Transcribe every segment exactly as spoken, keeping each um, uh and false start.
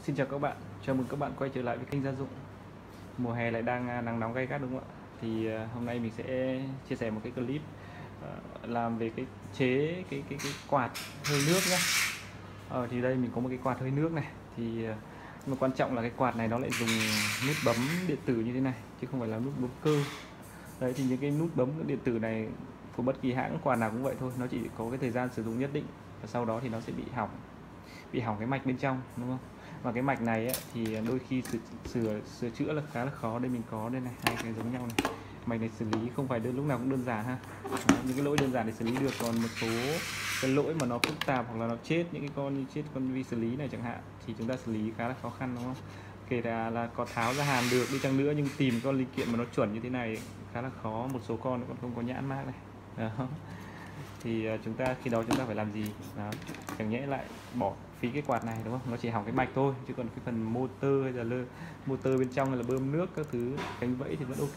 Xin chào các bạn, chào mừng các bạn quay trở lại với kênh Gia Dụng. Mùa hè lại đang nắng nóng gay gắt đúng không ạ? Thì hôm nay mình sẽ chia sẻ một cái clip làm về cái chế cái cái cái quạt hơi nước nhé. Ờ, thì đây mình có một cái quạt hơi nước này. Thì mà quan trọng là cái quạt này nó lại dùng nút bấm điện tử như thế này chứ không phải là nút bấm cơ. Đấy thì những cái nút bấm điện tử này của bất kỳ hãng quạt nào cũng vậy thôi, nó chỉ có cái thời gian sử dụng nhất định và sau đó thì nó sẽ bị hỏng bị hỏng cái mạch bên trong, đúng không? Và cái mạch này ấy, thì đôi khi sửa, sửa sửa chữa là khá là khó. Đây mình có đây này, hai cái giống nhau này. Mạch này xử lý không phải đơn lúc nào cũng đơn giản ha. Đó, những cái lỗi đơn giản để xử lý được, còn một số cái lỗi mà nó phức tạp hoặc là nó chết, những cái con như chết con vi xử lý này chẳng hạn, thì chúng ta xử lý khá là khó khăn, đúng không? Kể cả là có tháo ra hàn được đi chăng nữa nhưng tìm con linh kiện mà nó chuẩn như thế này khá là khó. Một số con còn không có nhãn mác này. Đó. Thì chúng ta khi đó chúng ta phải làm gì? Đó. Chẳng nhẽ lại bỏ phí cái quạt này, đúng không? Nó chỉ hỏng cái mạch thôi, chứ còn cái phần motor hay là lơ, motor bên trong hay là bơm nước các thứ, cánh vẫy thì vẫn ok.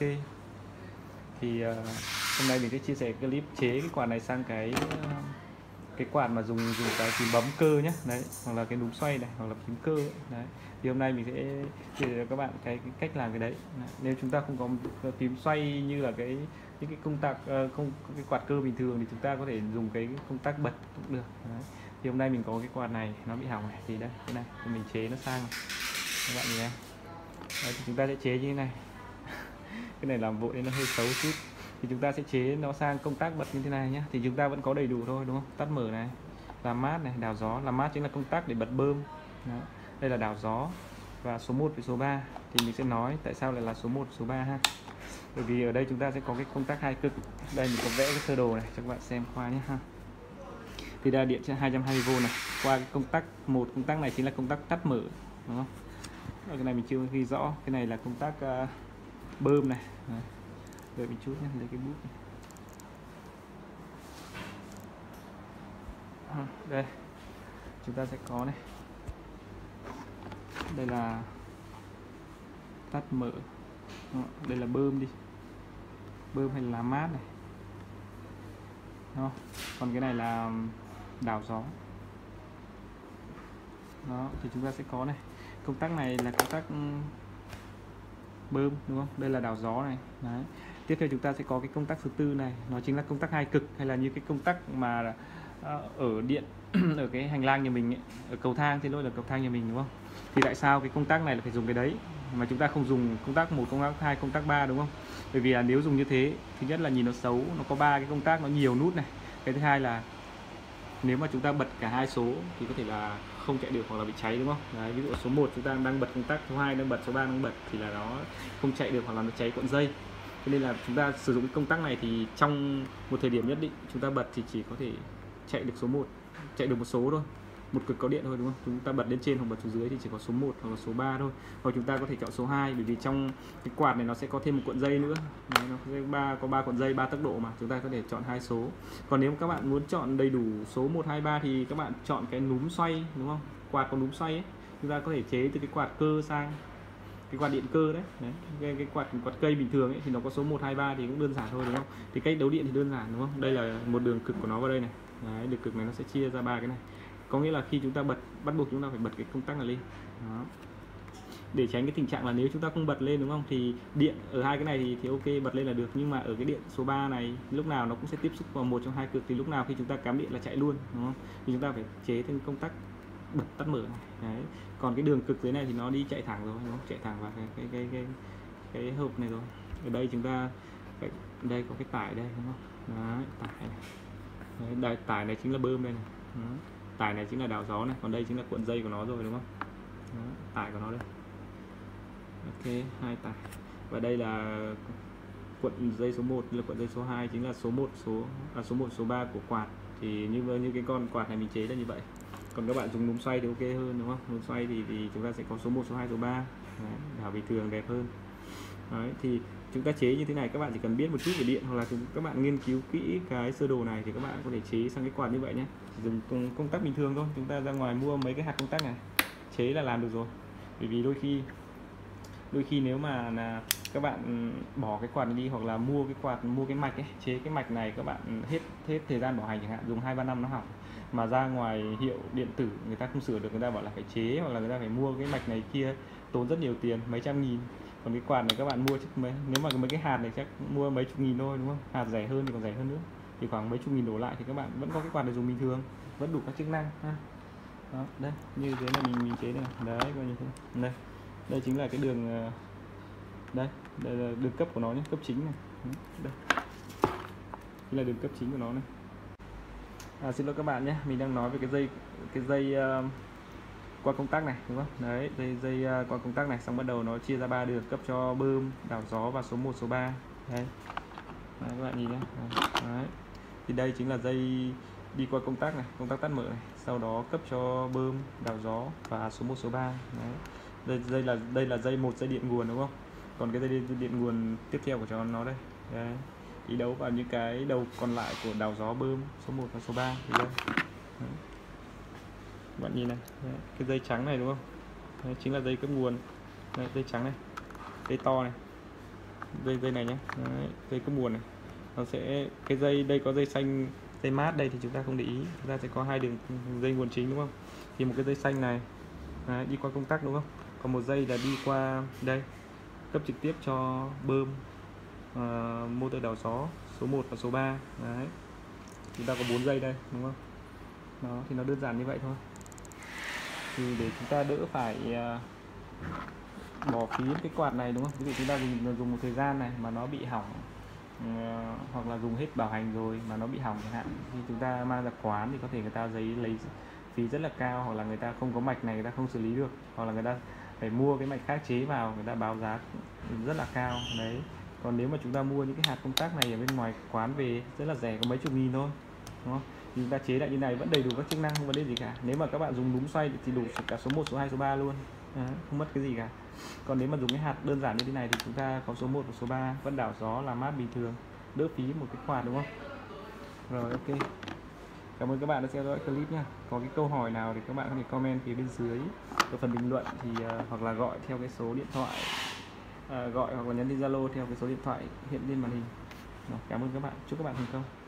Thì uh, hôm nay mình sẽ chia sẻ cái clip chế cái quạt này sang cái uh, cái quạt mà dùng dùng cái phím bấm cơ nhé, đấy, hoặc là cái núm xoay này, hoặc là phím cơ ấy. Đấy. Thì hôm nay mình sẽ chia sẻ cho các bạn cái, cái cách làm cái đấy. Đấy. Nếu chúng ta không có phím xoay như là cái những cái công tắc uh, không cái quạt cơ bình thường thì chúng ta có thể dùng cái công tắc bật cũng được. Đấy. Thì hôm nay mình có cái quạt này nó bị hỏng này, thì đây cái này thì mình chế nó sang các bạn nhìn này. Đấy, thì chúng ta sẽ chế như thế này. Cái này làm vội nên nó hơi xấu chút. Thì chúng ta sẽ chế nó sang công tắc bật như thế này nhé. Thì chúng ta vẫn có đầy đủ thôi, đúng không? Tắt mở này, làm mát này, đảo gió. Làm mát chính là công tắc để bật bơm. Đó. Đây là đảo gió. Và số một với số ba thì mình sẽ nói tại sao lại là số một số ba ha. Bởi vì ở đây chúng ta sẽ có cái công tắc hai cực. Đây mình có vẽ cái sơ đồ này cho các bạn xem qua nhé ha. Thì ra điện hai trăm hai mươi vôn này, qua cái công tắc một, công tắc này chính là công tắc tắt mở, đúng không? Ở cái này mình chưa ghi rõ. Cái này là công tắc uh, bơm này. Đấy. Đợi một chút nhé, lấy cái bút này. À, đây chúng ta sẽ có này, đây là tắt mở. Đó, đây là bơm đi, bơm hay là làm mát này. Đó. Còn cái này là đảo gió. Đó, thì chúng ta sẽ có này, công tắc này là công tắc bơm, đúng không? Đây là đảo gió này. Đấy. Tiếp theo chúng ta sẽ có cái công tắc thứ tư này, nó chính là công tắc hai cực, hay là như cái công tắc mà ở điện ở cái hành lang nhà mình ấy, ở cầu thang, thì lỗi là cầu thang nhà mình, đúng không? Thì tại sao cái công tắc này là phải dùng cái đấy mà chúng ta không dùng công tắc một, công tắc hai, công tắc ba, đúng không? Bởi vì là nếu dùng như thế, thứ nhất là nhìn nó xấu, nó có ba cái công tắc, nó nhiều nút này. Cái thứ hai là nếu mà chúng ta bật cả hai số thì có thể là không chạy được hoặc là bị cháy, đúng không? Đấy, ví dụ số một chúng ta đang bật công tắc, số hai đang bật, số ba đang bật thì là nó không chạy được hoặc là nó cháy cuộn dây. Cho nên là chúng ta sử dụng cái công tắc này thì trong một thời điểm nhất định chúng ta bật thì chỉ có thể chạy được số một, chạy được một số thôi, một cực có điện thôi, đúng không? Chúng ta bật lên trên hoặc bật xuống dưới thì chỉ có số một hoặc là số ba thôi. Hoặc chúng ta có thể chọn số hai, bởi vì trong cái quạt này nó sẽ có thêm một cuộn dây nữa. Đấy, nó sẽ ba có ba cuộn dây, ba tốc độ mà chúng ta có thể chọn hai số. Còn nếu các bạn muốn chọn đầy đủ số một, hai, ba thì các bạn chọn cái núm xoay, đúng không? Quạt có núm xoay ấy, chúng ta có thể chế từ cái quạt cơ sang cái quạt điện cơ đấy. Đấy, cái, cái quạt quạt cây bình thường ấy thì nó có số một, hai, ba thì cũng đơn giản thôi, đúng không? Thì cách đấu điện thì đơn giản, đúng không? Đây là một đường cực của nó vào đây này. Đấy, đường cực này nó sẽ chia ra ba cái này. Có nghĩa là khi chúng ta bật, bắt buộc chúng ta phải bật cái công tắc này lên. Đó. Để tránh cái tình trạng là nếu chúng ta không bật lên, đúng không, thì điện ở hai cái này thì, thì ok, bật lên là được, nhưng mà ở cái điện số ba này lúc nào nó cũng sẽ tiếp xúc vào một trong hai cực, thì lúc nào khi chúng ta cắm điện là chạy luôn, đúng không? Thì chúng ta phải chế thêm công tắc bật tắt mở này. Đấy. Còn cái đường cực dưới này thì nó đi chạy thẳng rồi, đúng không? Chạy thẳng vào cái cái cái cái cái hộp này rồi. Ở đây chúng ta phải, đây có cái tải đây, đúng không? Đấy, tải này. Đấy, đây, tải này chính là bơm đây này. Đó. Tải này chính là đảo gió này, còn đây chính là cuộn dây của nó rồi, đúng không? Đó, tải của nó đây. Ok, hai tải. Và đây là cuộn dây số một, là cuộn dây số hai chính là số một, số à, số một, số ba của quạt. Thì như như cái con quạt này mình chế là như vậy. Còn các bạn dùng núm xoay thì ok hơn, đúng không? Núm xoay thì thì chúng ta sẽ có số một, số hai, số ba. Đấy, đảo bình thường đẹp hơn. Đấy, thì chúng ta chế như thế này, các bạn chỉ cần biết một chút về điện hoặc là các bạn nghiên cứu kỹ cái sơ đồ này thì các bạn có thể chế sang cái quạt như vậy nhé. Dùng công, công tắc bình thường thôi, chúng ta ra ngoài mua mấy cái hạt công tắc này chế là làm được rồi. Bởi vì đôi khi đôi khi nếu mà là các bạn bỏ cái quạt này đi hoặc là mua cái quạt, mua cái mạch ấy, chế cái mạch này các bạn hết hết thời gian bảo hành chẳng hạn, dùng hai ba năm nó hỏng. mà ra ngoài hiệu điện tử người ta không sửa được, người ta bảo là phải chế, hoặc là người ta phải mua cái mạch này kia tốn rất nhiều tiền, mấy trăm nghìn. Còn cái quạt này các bạn mua chắc mấy, nếu mà mấy cái hạt này chắc mua mấy chục nghìn thôi đúng không, hạt rẻ hơn thì còn rẻ hơn nữa, thì khoảng mấy chục nghìn đổ lại thì các bạn vẫn có cái quạt này dùng bình thường, vẫn đủ các chức năng ha. Đó, đây như thế là mình mình chế này, đấy coi như thế đây, đây chính là cái đường, đây đây là đường cấp của nó nhé, cấp chính này, đây đây là đường cấp chính của nó này. À, xin lỗi các bạn nhé, mình đang nói về cái dây cái dây uh, qua công tắc này đúng không, đấy dây dây uh, qua công tắc này, xong bắt đầu nó chia ra ba đường cấp cho bơm, đảo gió và số một số ba đấy. Đấy, các bạn nhìn nhé, đấy. Thì đây chính là dây đi qua công tắc này, công tắc tắt mở này, sau đó cấp cho bơm, đảo gió và số một số ba đấy. Đây dây là đây là dây một dây điện nguồn đúng không, còn cái dây điện nguồn tiếp theo của cho nó đây, đấy đi đấu vào những cái đầu còn lại của đảo gió, bơm số một và số ba thì đây. Đấy. Bạn nhìn này, đấy. Cái dây trắng này đúng không, đấy, chính là dây cấp nguồn, đấy, dây trắng này, dây to này, dây dây này nhé, đấy, dây cấp nguồn này, nó sẽ cái dây đây có dây xanh, dây mát đây thì chúng ta không để ý, chúng ta sẽ có hai đường dây nguồn chính đúng không, thì một cái dây xanh này đấy, đi qua công tắc đúng không, còn một dây là đi qua đây cấp trực tiếp cho bơm, uh, motor đảo gió số một và số ba đấy. Chúng ta có bốn dây đây đúng không, đó thì nó đơn giản như vậy thôi. Thì để chúng ta đỡ phải uh, bỏ phí cái quạt này đúng không, ví dụ chúng ta dùng dùng một thời gian này mà nó bị hỏng, uh, hoặc là dùng hết bảo hành rồi mà nó bị hỏng chẳng hạn, thì chúng ta mang ra quán thì có thể người ta giấy lấy phí rất là cao, hoặc là người ta không có mạch này người ta không xử lý được, hoặc là người ta phải mua cái mạch khác chế vào, người ta báo giá rất là cao đấy. Còn nếu mà chúng ta mua những cái hạt công tắc này ở bên ngoài quán về rất là rẻ, có mấy chục nghìn thôi đúng không, thì chúng ta chế lại như này vẫn đầy đủ các chức năng, không vấn đề gì cả. Nếu mà các bạn dùng đúng xoay thì đủ cả số một, số hai, số ba luôn, đấy, không mất cái gì cả. Còn nếu mà dùng cái hạt đơn giản như thế này thì chúng ta có số một và số ba vẫn đảo gió, làm mát bình thường, đỡ phí một cái quạt đúng không. Rồi ok, cảm ơn các bạn đã theo dõi clip nha. Có cái câu hỏi nào thì các bạn có thể comment phía bên dưới ở phần bình luận, thì uh, hoặc là gọi theo cái số điện thoại, uh, gọi hoặc là nhắn tin Zalo theo cái số điện thoại hiện lên màn hình. Rồi, cảm ơn các bạn, chúc các bạn thành công.